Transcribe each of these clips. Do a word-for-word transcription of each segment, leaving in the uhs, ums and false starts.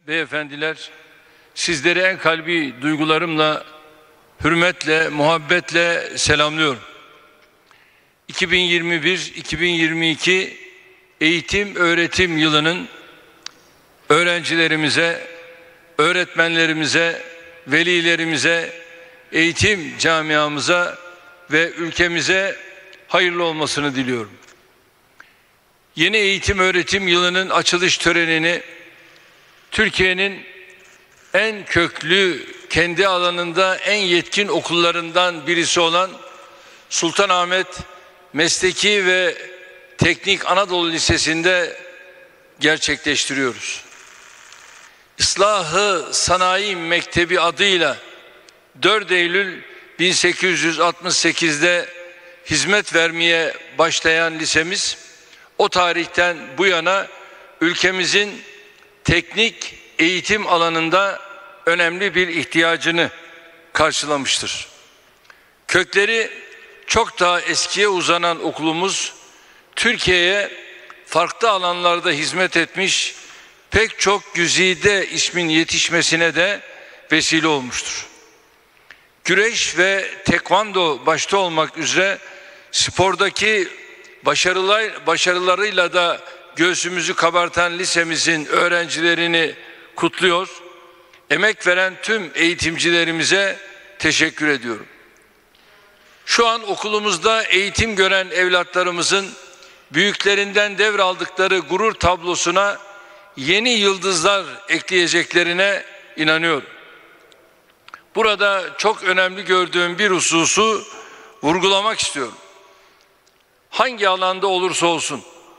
Beyefendiler, sizleri en kalbi duygularımla, hürmetle, muhabbetle selamlıyorum. iki bin yirmi bir iki bin yirmi iki eğitim öğretim yılının öğrencilerimize, öğretmenlerimize, velilerimize, eğitim camiamıza ve ülkemize hayırlı olmasını diliyorum. Yeni eğitim öğretim yılının açılış törenini Türkiye'nin en köklü, kendi alanında en yetkin okullarından birisi olan Sultanahmet Mesleki ve Teknik Anadolu Lisesi'nde gerçekleştiriyoruz. İslahı Sanayi Mektebi adıyla dört Eylül bin sekiz yüz altmış sekiz'de hizmet vermeye başlayan lisemiz, o tarihten bu yana ülkemizin teknik eğitim alanında önemli bir ihtiyacını karşılamıştır. Kökleri çok daha eskiye uzanan okulumuz, Türkiye'ye farklı alanlarda hizmet etmiş pek çok güzide ismin yetişmesine de vesile olmuştur. Güreş ve tekvando başta olmak üzere spordaki başarılar, başarılarıyla da göğsümüzü kabartan lisemizin öğrencilerini kutluyor, emek veren tüm eğitimcilerimize teşekkür ediyorum. Şu an okulumuzda eğitim gören evlatlarımızın büyüklerinden devraldıkları gurur tablosuna yeni yıldızlar ekleyeceklerine inanıyorum. Burada çok önemli gördüğüm bir hususu vurgulamak istiyorum. Hangi alanda olursa olsun,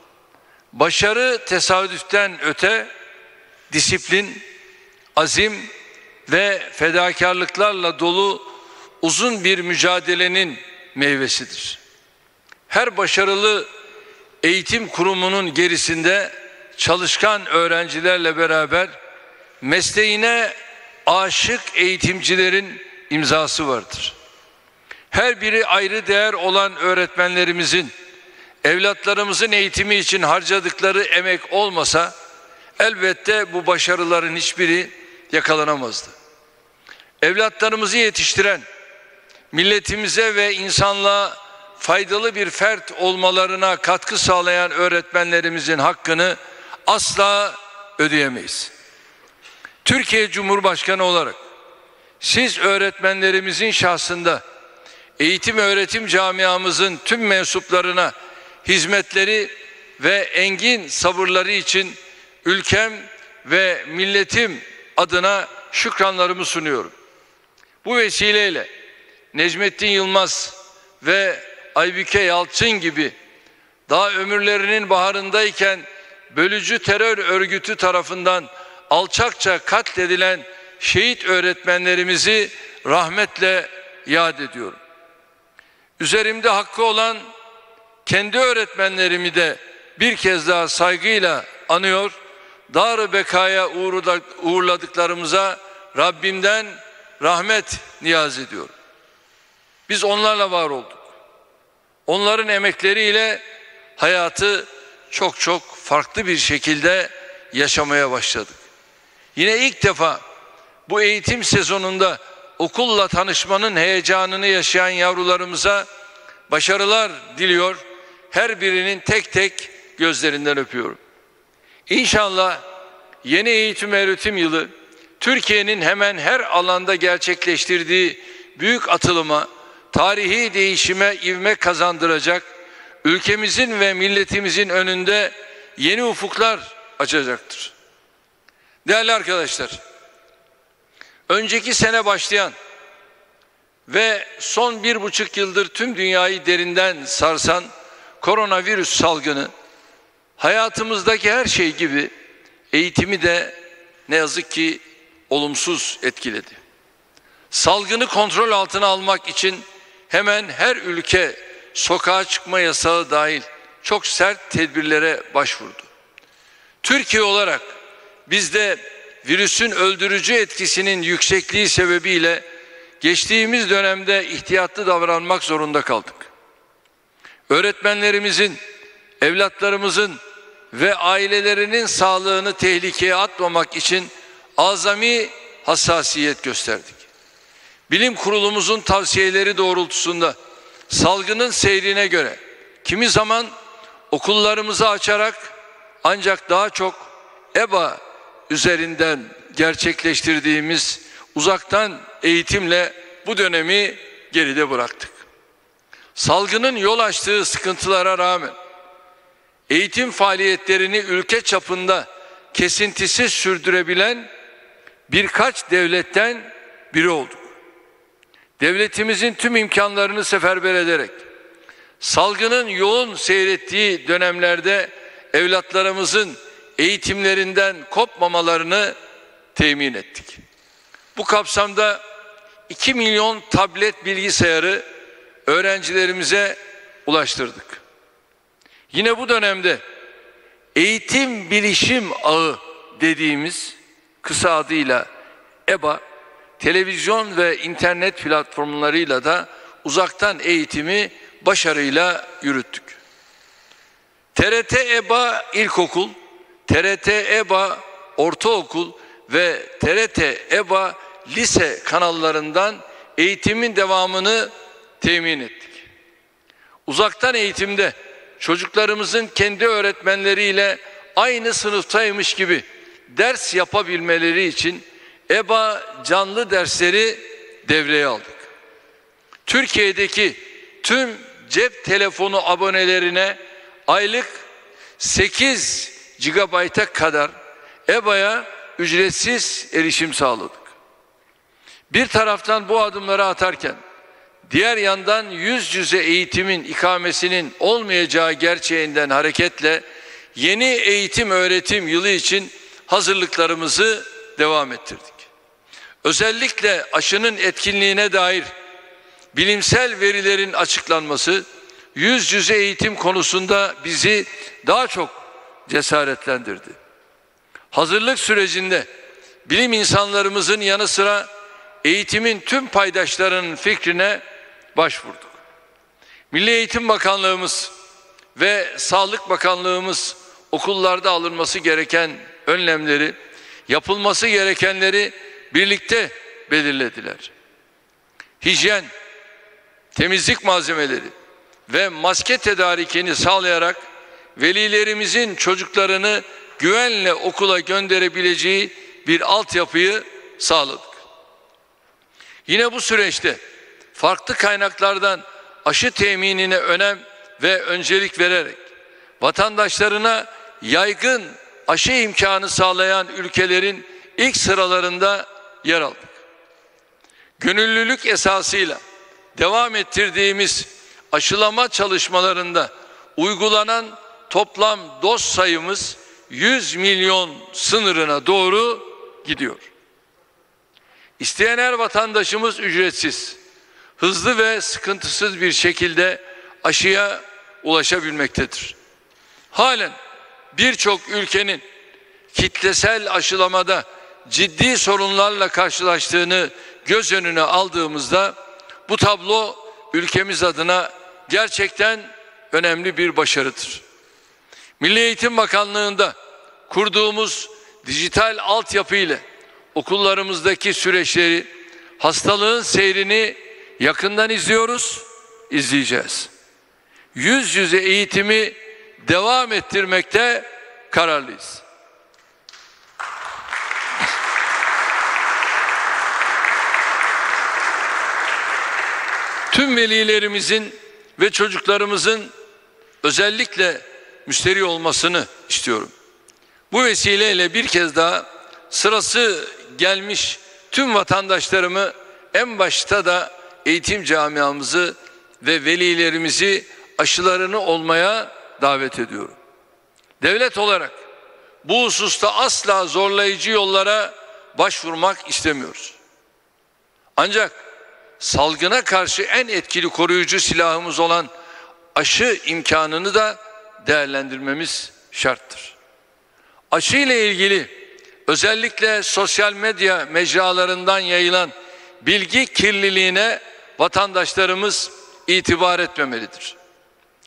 başarı tesadüften öte, disiplin, azim ve fedakarlıklarla dolu uzun bir mücadelenin meyvesidir. Her başarılı eğitim kurumunun gerisinde çalışkan öğrencilerle beraber mesleğine aşık eğitimcilerin imzası vardır. Her biri ayrı değer olan öğretmenlerimizin, evlatlarımızın eğitimi için harcadıkları emek olmasa elbette bu başarıların hiçbiri yakalanamazdı. Evlatlarımızı yetiştiren, milletimize ve insanlığa faydalı bir fert olmalarına katkı sağlayan öğretmenlerimizin hakkını asla ödeyemeyiz. Türkiye Cumhurbaşkanı olarak siz öğretmenlerimizin şahsında eğitim öğretim camiamızın tüm mensuplarına hizmetleri ve engin sabırları için ülkem ve milletim adına şükranlarımı sunuyorum. Bu vesileyle Necmettin Yılmaz ve Aybüke Yalçın gibi daha ömürlerinin baharındayken bölücü terör örgütü tarafından alçakça katledilen şehit öğretmenlerimizi rahmetle yad ediyorum. Üzerimde hakkı olan kendi öğretmenlerimi de bir kez daha saygıyla anıyor, dar-ı bekaya uğurladıklarımıza Rabbimden rahmet niyaz ediyorum. Biz onlarla var olduk. Onların emekleriyle hayatı çok çok farklı bir şekilde yaşamaya başladık. Yine ilk defa bu eğitim sezonunda okulla tanışmanın heyecanını yaşayan yavrularımıza başarılar diliyor, her birinin tek tek gözlerinden öpüyorum. İnşallah yeni eğitim öğretim yılı Türkiye'nin hemen her alanda gerçekleştirdiği büyük atılıma, tarihi değişime ivme kazandıracak, ülkemizin ve milletimizin önünde yeni ufuklar açacaktır. Değerli arkadaşlar, önceki sene başlayan ve son bir buçuk yıldır tüm dünyayı derinden sarsan koronavirüs salgını hayatımızdaki her şey gibi eğitimi de ne yazık ki olumsuz etkiledi. Salgını kontrol altına almak için hemen her ülke sokağa çıkma yasağı dahil çok sert tedbirlere başvurdu. Türkiye olarak biz de virüsün öldürücü etkisinin yüksekliği sebebiyle geçtiğimiz dönemde ihtiyatlı davranmak zorunda kaldık. Öğretmenlerimizin, evlatlarımızın ve ailelerinin sağlığını tehlikeye atmamak için azami hassasiyet gösterdik. Bilim kurulumuzun tavsiyeleri doğrultusunda salgının seyrine göre kimi zaman okullarımızı açarak ancak daha çok E B A üzerinden gerçekleştirdiğimiz uzaktan eğitimle bu dönemi geride bıraktık. Salgının yol açtığı sıkıntılara rağmen eğitim faaliyetlerini ülke çapında kesintisiz sürdürebilen birkaç devletten biri olduk. Devletimizin tüm imkanlarını seferber ederek salgının yoğun seyrettiği dönemlerde evlatlarımızın eğitimlerinden kopmamalarını temin ettik. Bu kapsamda iki milyon tablet bilgisayarı öğrencilerimize ulaştırdık. Yine bu dönemde eğitim bilişim ağı dediğimiz kısa adıyla E B A, televizyon ve internet platformlarıyla da uzaktan eğitimi başarıyla yürüttük. T R T E B A İlkokul, T R T E B A Ortaokul ve T R T E B A Lise kanallarından eğitimin devamını temin ettik. Uzaktan eğitimde çocuklarımızın kendi öğretmenleriyle aynı sınıftaymış gibi ders yapabilmeleri için E B A canlı dersleri devreye aldık. Türkiye'deki tüm cep telefonu abonelerine aylık sekiz gigabayta kadar E B A'ya ücretsiz erişim sağladık. Bir taraftan bu adımları atarken diğer yandan yüz yüze eğitimin ikamesinin olmayacağı gerçeğinden hareketle yeni eğitim öğretim yılı için hazırlıklarımızı devam ettirdik. Özellikle aşının etkinliğine dair bilimsel verilerin açıklanması yüz yüze eğitim konusunda bizi daha çok cesaretlendirdi. Hazırlık sürecinde bilim insanlarımızın yanı sıra eğitimin tüm paydaşlarının fikrine başvurduk. Milli Eğitim Bakanlığımız ve Sağlık Bakanlığımız okullarda alınması gereken önlemleri, yapılması gerekenleri birlikte belirlediler. Hijyen, temizlik malzemeleri ve maske tedarikini sağlayarak velilerimizin çocuklarını güvenle okula gönderebileceği bir altyapıyı sağladık. Yine bu süreçte farklı kaynaklardan aşı teminine önem ve öncelik vererek vatandaşlarına yaygın aşı imkanı sağlayan ülkelerin ilk sıralarında yer aldık. Gönüllülük esasıyla devam ettirdiğimiz aşılama çalışmalarında uygulanan toplam doz sayımız yüz milyon sınırına doğru gidiyor. İsteyen her vatandaşımız ücretsiz, hızlı ve sıkıntısız bir şekilde aşıya ulaşabilmektedir. Halen birçok ülkenin kitlesel aşılamada ciddi sorunlarla karşılaştığını göz önüne aldığımızda bu tablo ülkemiz adına gerçekten önemli bir başarıdır. Milli Eğitim Bakanlığı'nda kurduğumuz dijital altyapı ile okullarımızdaki süreçleri, hastalığın seyrini yakından izliyoruz, izleyeceğiz. Yüz yüze eğitimi devam ettirmekte kararlıyız. Tüm velilerimizin ve çocuklarımızın özellikle müşteri olmasını istiyorum. Bu vesileyle bir kez daha sırası gelmiş tüm vatandaşlarımı, en başta da eğitim camiamızı ve velilerimizi aşılarını olmaya davet ediyorum. Devlet olarak bu hususta asla zorlayıcı yollara başvurmak istemiyoruz. Ancak salgına karşı en etkili koruyucu silahımız olan aşı imkanını da değerlendirmemiz şarttır. Aşı ile ilgili özellikle sosyal medya mecralarından yayılan bilgi kirliliğine vatandaşlarımız itibar etmemelidir.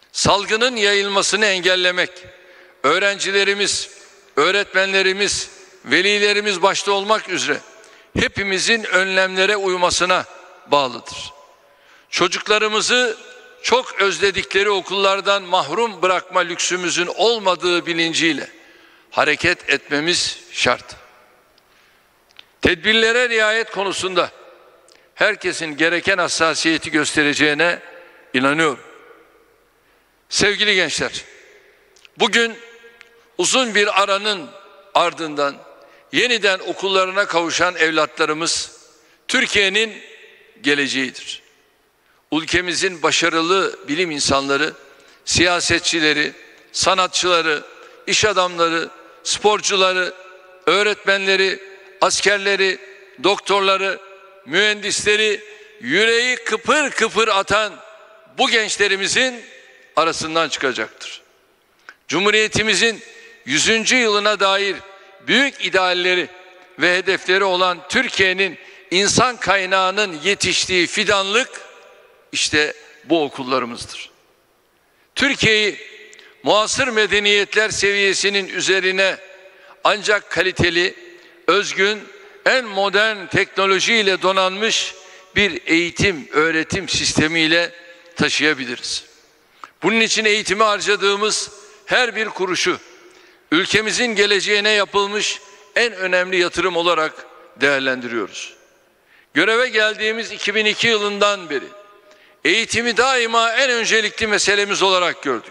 Salgının yayılmasını engellemek, öğrencilerimiz, öğretmenlerimiz velilerimiz başta olmak üzere hepimizin önlemlere uymasına bağlıdır. Çocuklarımızı çok özledikleri okullardan mahrum bırakma lüksümüzün olmadığı bilinciyle hareket etmemiz şart. Tedbirlere riayet konusunda herkesin gereken hassasiyeti göstereceğine inanıyorum. Sevgili gençler, bugün uzun bir aranın ardından yeniden okullarına kavuşan evlatlarımız Türkiye'nin geleceğidir. Ülkemizin başarılı bilim insanları, siyasetçileri, sanatçıları, iş adamları, sporcuları, öğretmenleri, askerleri, doktorları, mühendisleri, yüreği kıpır kıpır atan bu gençlerimizin arasından çıkacaktır. Cumhuriyetimizin yüzüncü yılına dair büyük idealleri ve hedefleri olan Türkiye'nin insan kaynağının yetiştiği fidanlık işte bu okullarımızdır. Türkiye'yi muasır medeniyetler seviyesinin üzerine ancak kaliteli, özgün, en modern teknolojiyle donanmış bir eğitim, öğretim sistemiyle taşıyabiliriz. Bunun için eğitime harcadığımız her bir kuruşu ülkemizin geleceğine yapılmış en önemli yatırım olarak değerlendiriyoruz. Göreve geldiğimiz iki bin iki yılından beri eğitimi daima en öncelikli meselemiz olarak gördük.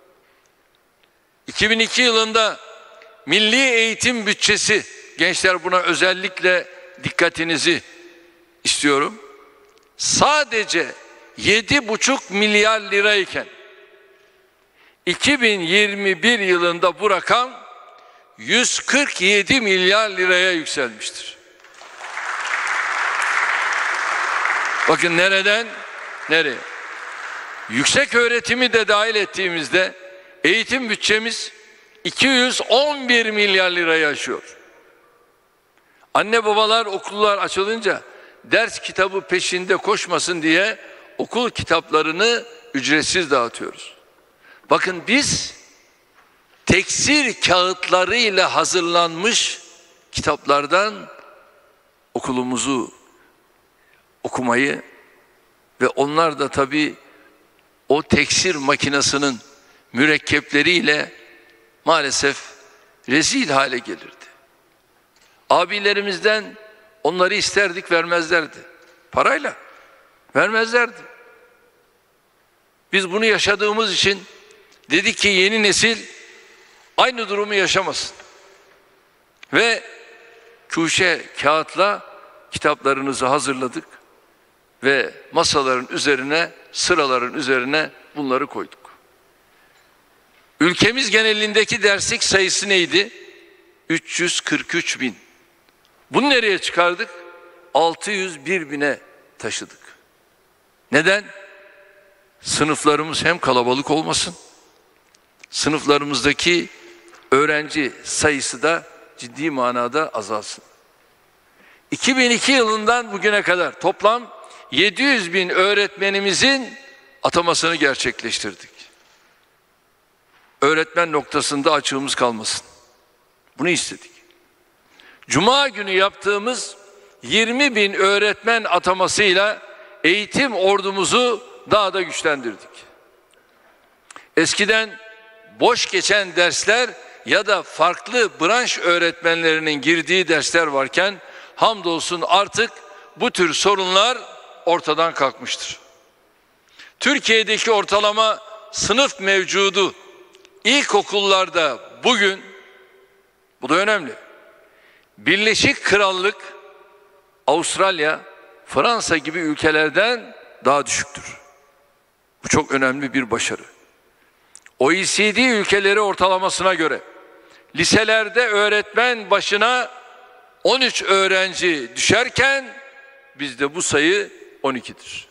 iki bin iki yılında milli eğitim bütçesi, gençler buna özellikle dikkatinizi istiyorum, sadece yedi buçuk milyar lirayken iki bin yirmi bir yılında bu rakam yüz kırk yedi milyar liraya yükselmiştir. Bakın nereden nereye? Yüksek öğretimi de dahil ettiğimizde eğitim bütçemiz iki yüz on bir milyar lirayı aşıyor. Anne babalar okullar açılınca ders kitabı peşinde koşmasın diye okul kitaplarını ücretsiz dağıtıyoruz. Bakın biz teksir kağıtlarıyla hazırlanmış kitaplardan okulumuzu okumayı ve onlar da tabii o teksir makinesinin mürekkepleriyle maalesef rezil hale gelirdi. Abilerimizden onları isterdik, vermezlerdi. Parayla vermezlerdi. Biz bunu yaşadığımız için dedik ki yeni nesil aynı durumu yaşamasın. Ve kuşe kağıtla kitaplarınızı hazırladık ve masaların üzerine, sıraların üzerine bunları koyduk. Ülkemiz genelindeki derslik sayısı neydi? üç yüz kırk üç bin. Bunu nereye çıkardık? altı yüz bir bine taşıdık. Neden? Sınıflarımız hem kalabalık olmasın, sınıflarımızdaki öğrenci sayısı da ciddi manada azalsın. iki bin iki yılından bugüne kadar toplam yedi yüz bin öğretmenimizin atamasını gerçekleştirdik. Öğretmen noktasında açığımız kalmasın. Bunu istedik. Cuma günü yaptığımız yirmi bin öğretmen atamasıyla eğitim ordumuzu daha da güçlendirdik. Eskiden boş geçen dersler ya da farklı branş öğretmenlerinin girdiği dersler varken hamdolsun artık bu tür sorunlar ortadan kalkmıştır. Türkiye'deki ortalama sınıf mevcudu ilkokullarda bugün, bu da önemli, Birleşik Krallık, Avustralya, Fransa gibi ülkelerden daha düşüktür. Bu çok önemli bir başarı. O E C D ülkeleri ortalamasına göre liselerde öğretmen başına on üç öğrenci düşerken bizde bu sayı on ikidir.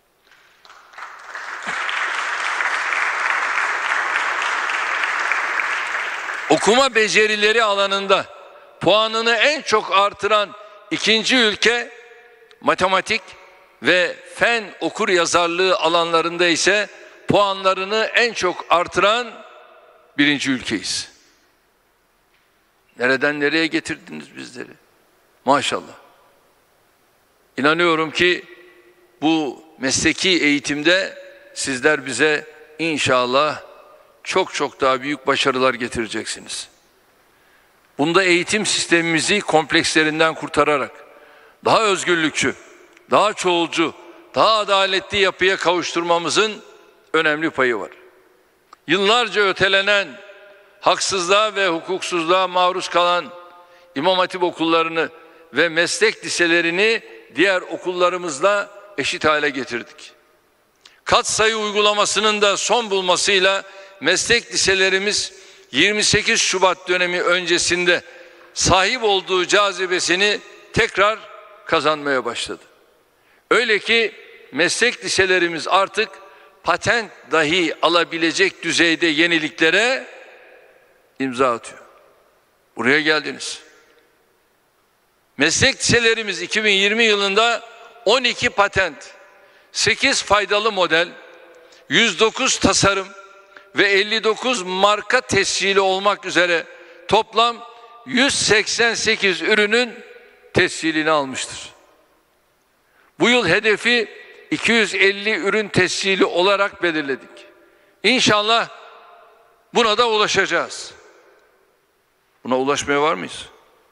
Okuma becerileri alanında puanını en çok artıran ikinci ülke, matematik ve fen okur yazarlığı alanlarında ise puanlarını en çok artıran birinci ülkeyiz. Nereden nereye getirdiniz bizleri? Maşallah. İnanıyorum ki bu mesleki eğitimde sizler bize inşallah çok çok daha büyük başarılar getireceksiniz. Bunda eğitim sistemimizi komplekslerinden kurtararak daha özgürlükçü, daha çoğulcu, daha adaletli yapıya kavuşturmamızın önemli payı var. Yıllarca ötelenen, haksızlığa ve hukuksuzluğa maruz kalan İmam Hatip okullarını ve meslek liselerini diğer okullarımızla eşit hale getirdik. Katsayı uygulamasının da son bulmasıyla meslek liselerimiz yirmi sekiz Şubat dönemi öncesinde sahip olduğu cazibesini tekrar kazanmaya başladı. Öyle ki meslek liselerimiz artık patent dahi alabilecek düzeyde yeniliklere imza atıyor. Buraya geldiniz. Meslek liselerimiz iki bin yirmi yılında on iki patent, sekiz faydalı model, yüz dokuz tasarım ve elli dokuz marka tescili olmak üzere toplam yüz seksen sekiz ürünün tescilini almıştır. Bu yıl hedefi iki yüz elli ürün tescili olarak belirledik. İnşallah buna da ulaşacağız. Buna ulaşmaya var mıyız?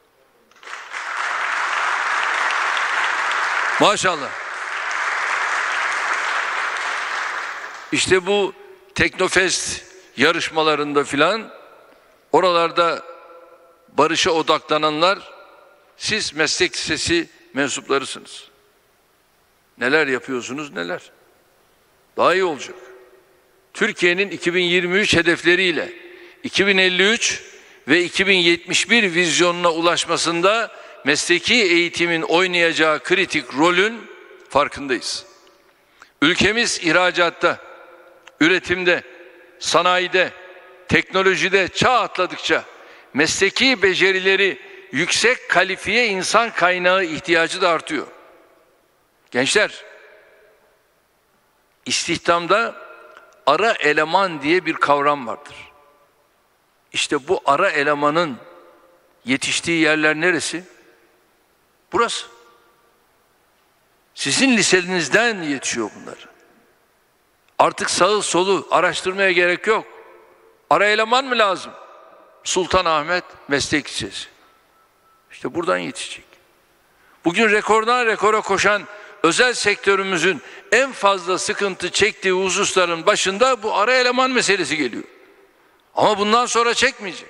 Maşallah. İşte bu Teknofest yarışmalarında filan, oralarda barışa odaklananlar siz meslek lisesi mensuplarısınız. Neler yapıyorsunuz neler. Daha iyi olacak. Türkiye'nin iki bin yirmi üç hedefleriyle iki bin elli üç ve iki bin yetmiş bir vizyonuna ulaşmasında mesleki eğitimin oynayacağı kritik rolün farkındayız. Ülkemiz ihracatta, üretimde, sanayide, teknolojide çağ atladıkça mesleki becerileri yüksek kalifiye insan kaynağı ihtiyacı da artıyor. Gençler, istihdamda ara eleman diye bir kavram vardır. İşte bu ara elemanın yetiştiği yerler neresi? Burası. Sizin lisenizden yetişiyor bunlar. Artık sağı solu araştırmaya gerek yok. Ara eleman mı lazım? Sultanahmet Meslek Lisesi. İşte buradan yetişecek. Bugün rekordan rekora koşan özel sektörümüzün en fazla sıkıntı çektiği hususların başında bu ara eleman meselesi geliyor. Ama bundan sonra çekmeyecek.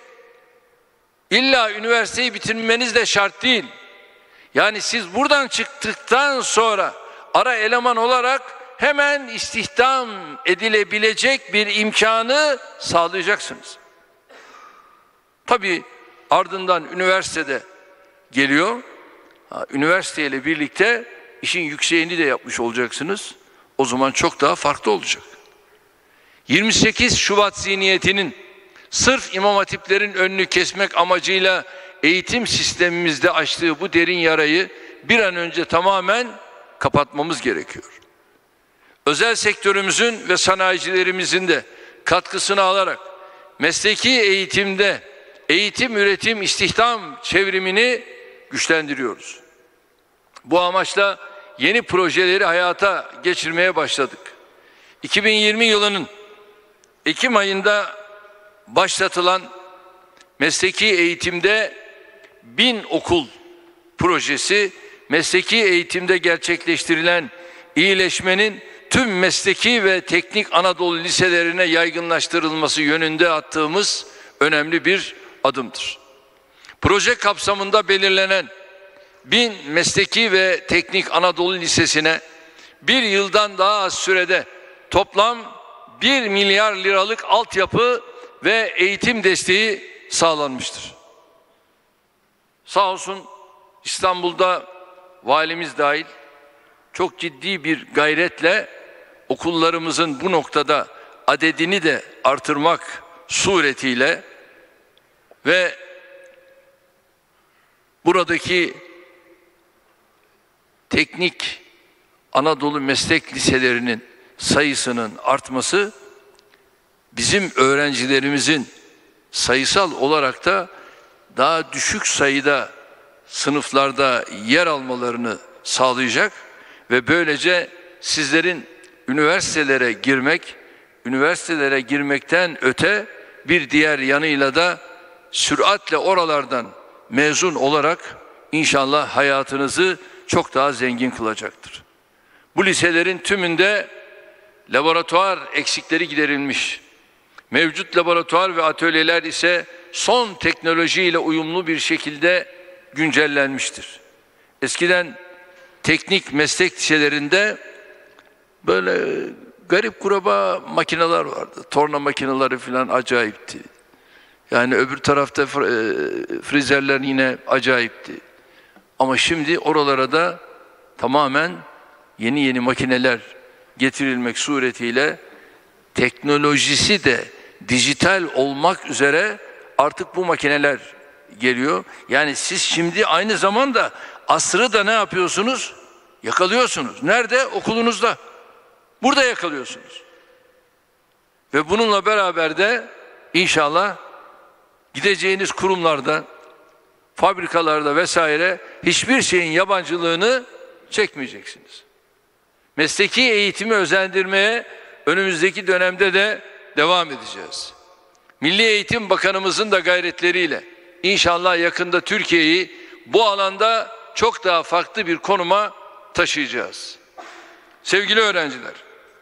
İlla üniversiteyi bitirmeniz de şart değil. Yani siz buradan çıktıktan sonra ara eleman olarak hemen istihdam edilebilecek bir imkanı sağlayacaksınız. Tabii ardından üniversitede geliyor. Ha, üniversiteyle birlikte işin yükseğini de yapmış olacaksınız. O zaman çok daha farklı olacak. yirmi sekiz Şubat zihniyetinin sırf imam hatiplerin önünü kesmek amacıyla eğitim sistemimizde açtığı bu derin yarayı bir an önce tamamen kapatmamız gerekiyor. Özel sektörümüzün ve sanayicilerimizin de katkısını alarak mesleki eğitimde eğitim, üretim, istihdam çevrimini güçlendiriyoruz. Bu amaçla yeni projeleri hayata geçirmeye başladık. iki bin yirmi yılının Ekim ayında başlatılan mesleki eğitimde bin okul projesi, mesleki eğitimde gerçekleştirilen iyileşmenin tüm mesleki ve teknik Anadolu liselerine yaygınlaştırılması yönünde attığımız önemli bir adımdır. Proje kapsamında belirlenen bin mesleki ve teknik Anadolu Lisesi'ne bir yıldan daha az sürede toplam bir milyar liralık altyapı ve eğitim desteği sağlanmıştır. Sağ olsun İstanbul'da valimiz dahil çok ciddi bir gayretle okullarımızın bu noktada adedini de artırmak suretiyle ve buradaki teknik Anadolu meslek liselerinin sayısının artması bizim öğrencilerimizin sayısal olarak da daha düşük sayıda sınıflarda yer almalarını sağlayacak ve böylece sizlerin üniversitelere girmek, üniversitelere girmekten öte bir diğer yanıyla da süratle oralardan mezun olarak inşallah hayatınızı çok daha zengin kılacaktır. Bu liselerin tümünde laboratuvar eksikleri giderilmiş. Mevcut laboratuvar ve atölyeler ise son teknolojiyle uyumlu bir şekilde güncellenmiştir. Eskiden teknik meslek liselerinde böyle garip kuraba makineler vardı. Torna makineleri falan acayipti. Yani öbür tarafta frizerler yine acayipti. Ama şimdi oralara da tamamen yeni yeni makineler getirilmek suretiyle teknolojisi de dijital olmak üzere artık bu makineler geliyor. Yani siz şimdi aynı zamanda asrı da ne yapıyorsunuz? Yakalıyorsunuz. Nerede? Okulunuzda. Burada yakalıyorsunuz. Ve bununla beraber de inşallah gideceğiniz kurumlarda, fabrikalarda vesaire hiçbir şeyin yabancılığını çekmeyeceksiniz. Mesleki eğitimi özendirmeye önümüzdeki dönemde de devam edeceğiz. Milli Eğitim Bakanımızın da gayretleriyle inşallah yakında Türkiye'yi bu alanda çok daha farklı bir konuma taşıyacağız. Sevgili öğrenciler,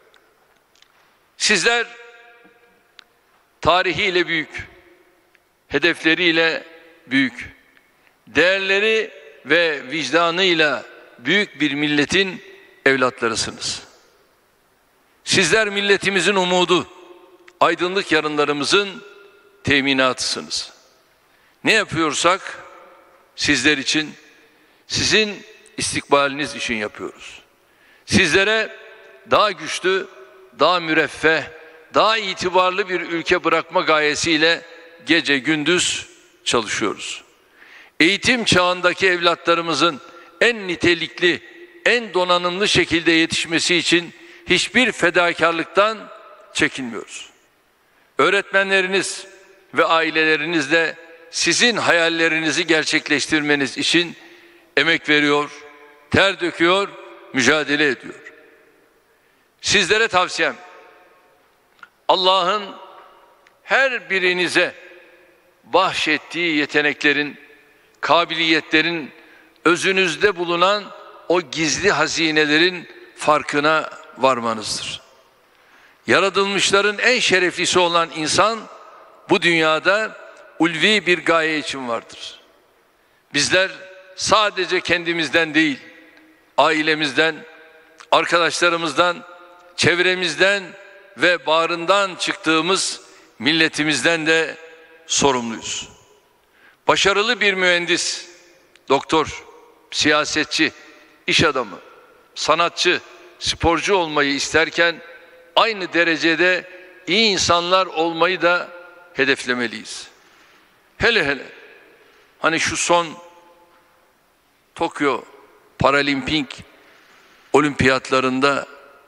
sizler tarihiyle büyük, hedefleriyle büyük, değerleri ve vicdanıyla büyük bir milletin evlatlarısınız. Sizler milletimizin umudu, aydınlık yarınlarımızın teminatısınız. Ne yapıyorsak sizler için, sizin istikbaliniz için yapıyoruz. Sizlere daha güçlü, daha müreffeh, daha itibarlı bir ülke bırakma gayesiyle gece gündüz çalışıyoruz. Eğitim çağındaki evlatlarımızın en nitelikli, en donanımlı şekilde yetişmesi için hiçbir fedakarlıktan çekinmiyoruz. Öğretmenleriniz ve aileleriniz de sizin hayallerinizi gerçekleştirmeniz için emek veriyor, ter döküyor, mücadele ediyor. Sizlere tavsiyem, Allah'ın her birinize bahşettiği yeteneklerin, kabiliyetlerin, özünüzde bulunan o gizli hazinelerin farkına varmanızdır. Yaratılmışların en şereflisi olan insan bu dünyada ulvi bir gaye için vardır. Bizler sadece kendimizden değil, ailemizden, arkadaşlarımızdan, çevremizden ve bağrından çıktığımız milletimizden de sorumluyuz. Başarılı bir mühendis, doktor, siyasetçi, iş adamı, sanatçı, sporcu olmayı isterken aynı derecede iyi insanlar olmayı da hedeflemeliyiz. Hele hele hani şu son Tokyo Paralimpik olimpiyatlarında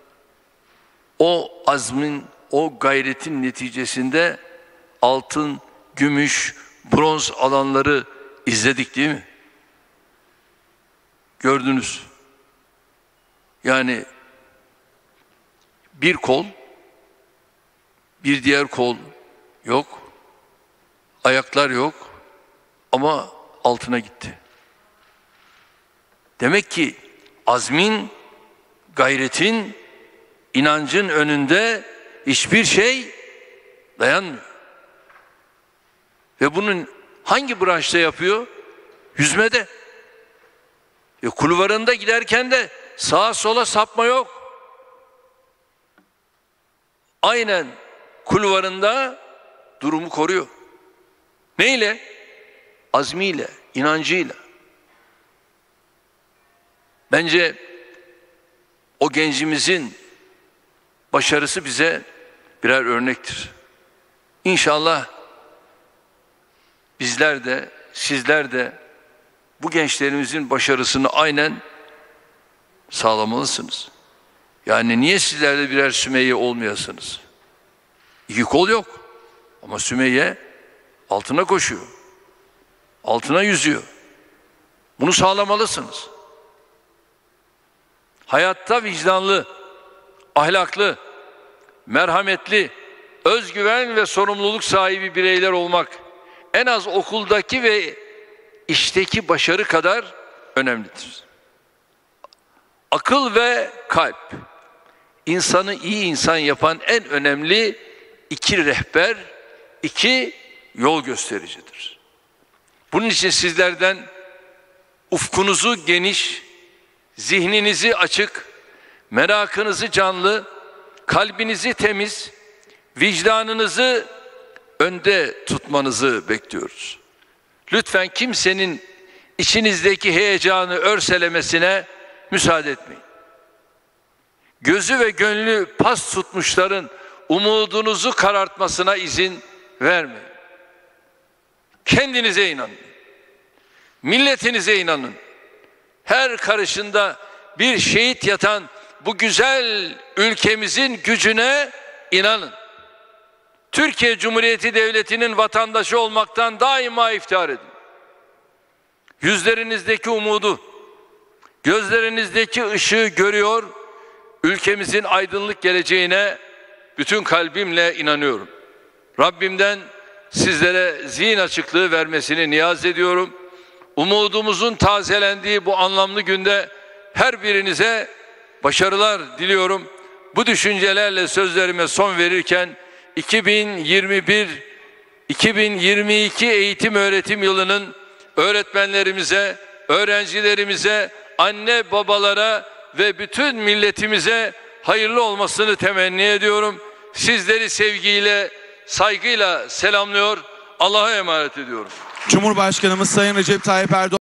o azmin, o gayretin neticesinde altın, gümüş, bronz alanları izledik değil mi? Gördünüz. Yani bir kol, bir diğer kol yok, ayaklar yok ama altına gitti. Demek ki azmin, gayretin, inancın önünde hiçbir şey dayanmıyor. Ve bunun hangi branşta yapıyor? Yüzmede. E kulvarında giderken de sağa sola sapma yok. Aynen kulvarında durumu koruyor. Neyle? Azmiyle, inancıyla. Bence o gencimizin başarısı bize birer örnektir. İnşallah bizler de, sizler de bu gençlerimizin başarısını aynen sağlamalısınız. Yani niye sizler de birer Sümeyye olmayasınız? İki kol yok ama Sümeyye altına koşuyor. altına yüzüyor. Bunu sağlamalısınız. Hayatta vicdanlı, ahlaklı, merhametli, özgüven ve sorumluluk sahibi bireyler olmak en az okuldaki ve işteki başarı kadar önemlidir. Akıl ve kalp, insanı iyi insan yapan en önemli iki rehber, iki yol göstericidir. Bunun için sizlerden ufkunuzu geniş, zihninizi açık, merakınızı canlı, kalbinizi temiz, vicdanınızı önde tutmanızı bekliyoruz. Lütfen kimsenin içinizdeki heyecanı örselemesine müsaade etmeyin. Gözü ve gönlü pas tutmuşların umudunuzu karartmasına izin vermeyin. Kendinize inanın. Milletinize inanın. Her karışında bir şehit yatan bu güzel ülkemizin gücüne inanın. Türkiye Cumhuriyeti Devleti'nin vatandaşı olmaktan daima iftihar edin. Yüzlerinizdeki umudu, gözlerinizdeki ışığı görüyor, ülkemizin aydınlık geleceğine bütün kalbimle inanıyorum. Rabbimden sizlere zihin açıklığı vermesini niyaz ediyorum. Umudumuzun tazelendiği bu anlamlı günde her birinize başarılar diliyorum. Bu düşüncelerle sözlerime son verirken iki bin yirmi bir iki bin yirmi iki eğitim öğretim yılının öğretmenlerimize, öğrencilerimize, anne babalara ve bütün milletimize hayırlı olmasını temenni ediyorum. Sizleri sevgiyle, saygıyla selamlıyor. Allah'a emanet ediyorum. Cumhurbaşkanımız Sayın Recep Tayyip Erdoğan